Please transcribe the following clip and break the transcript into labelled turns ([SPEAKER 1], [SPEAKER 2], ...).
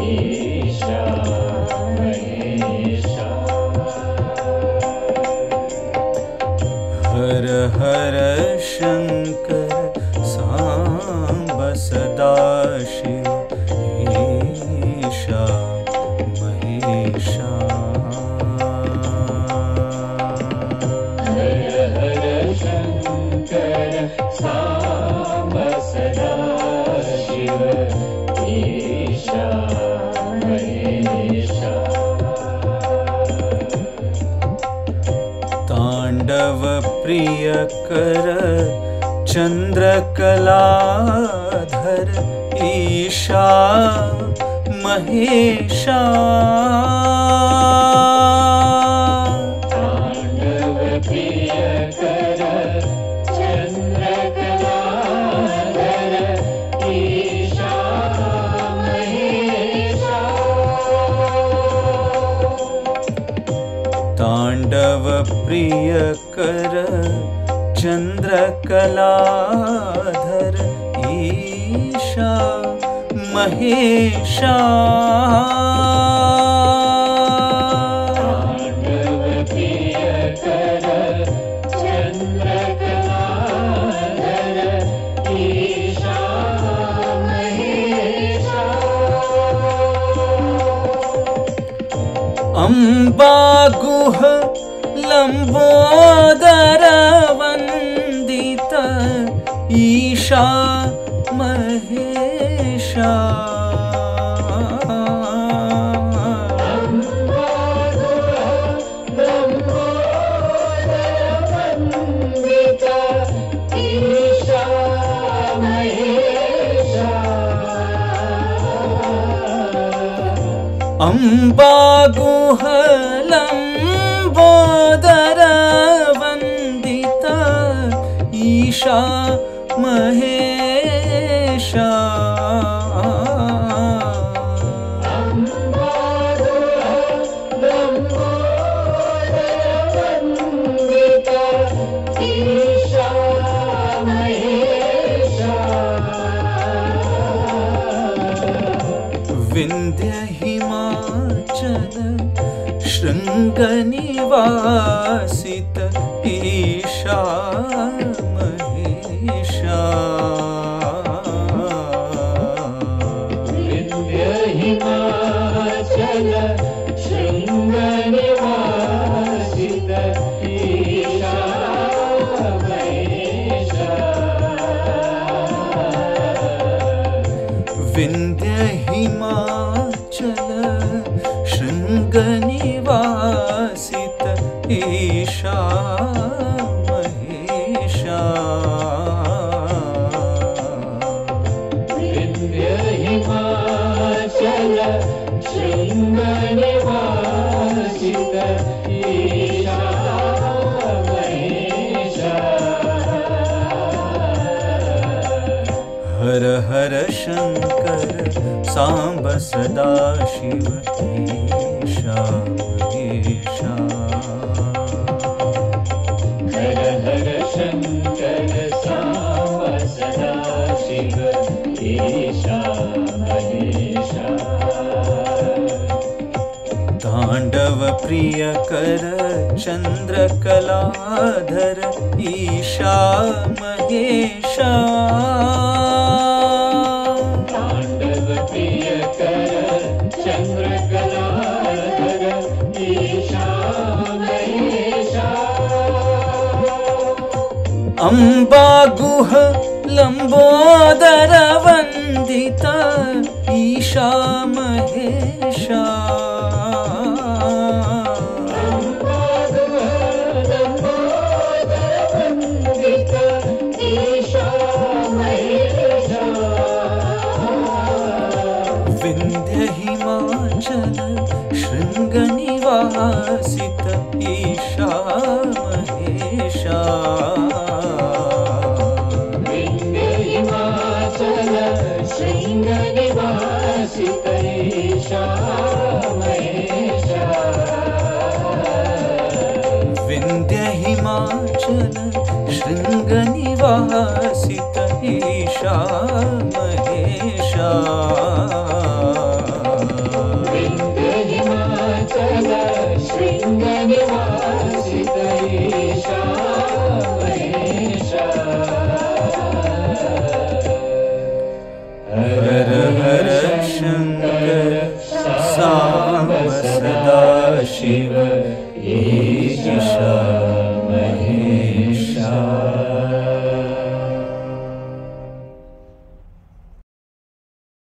[SPEAKER 1] ईशा महेशा।
[SPEAKER 2] हर हर शंकर सांब सदा शिव ईशा महेशा।
[SPEAKER 1] हर हर शंकर सांब सदा शिव ईशा महेशा।
[SPEAKER 2] तांडव प्रियकर चंद्रकलाधर ईशा महेशा।
[SPEAKER 1] तांडव प्रियकर चंद्रकलाधर ईशा महेशा।
[SPEAKER 2] तांडव प्रियकर चंद्रकलाधर ईशा महेशा।
[SPEAKER 1] तांडव प्रियकर चंद्रकलाधर ईशा महेशा।
[SPEAKER 2] अम्बा गुह लंबोदर वंदित ईशा महेशा। अम्बा गुह लंबोदर वंदित ईशा महेशा। विंध्य हिमाचल शृंग निवासित ईशा महेशा।
[SPEAKER 1] विंध्य हिमाचल शृंग निवासित ईशा महेशा।
[SPEAKER 2] विंध्य हिमाचल शृंग निवासित ईशा महेशा।
[SPEAKER 1] विंध्य हिमाचल शृंग निवासित ईशा महेशा।
[SPEAKER 2] हर हर शंकर सांब सदा शिव ईशा महेशा।
[SPEAKER 1] हर हर शंकर सांब सदा शिव ईशा महेशा।
[SPEAKER 2] तांडव प्रियकर चंद्रकलाधर ईशा महेशा।
[SPEAKER 1] तांडव प्रियकर चंद्रकलाधर ईशा महेशा।
[SPEAKER 2] अम्बा गुह लंबोदर वंदित ईशा महेशा। विंध्य हिमाचल शृंग निवासित ईशा महेशा।
[SPEAKER 1] विंध्य हिमाचल शृंग निवासित ईशा महेशा।
[SPEAKER 2] विंध्य हिमाचल शृंग निवासित ईशा महेशा।